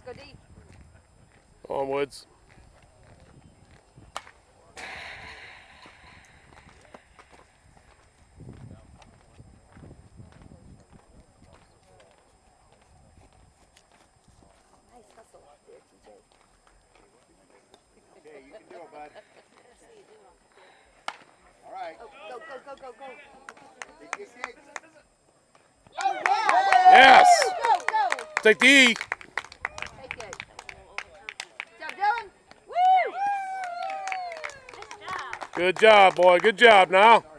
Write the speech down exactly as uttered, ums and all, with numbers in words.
go deep. On, Woods. Nice hustle there, T J. Okay, you can do it, bud. All right. Oh, go, go, go, go, go. Dig, dig, dig. Oh, yeah! Yes! Go, go! Take the E. Take it. Good job, Dylan. Woo! Good job, boy. Good job now.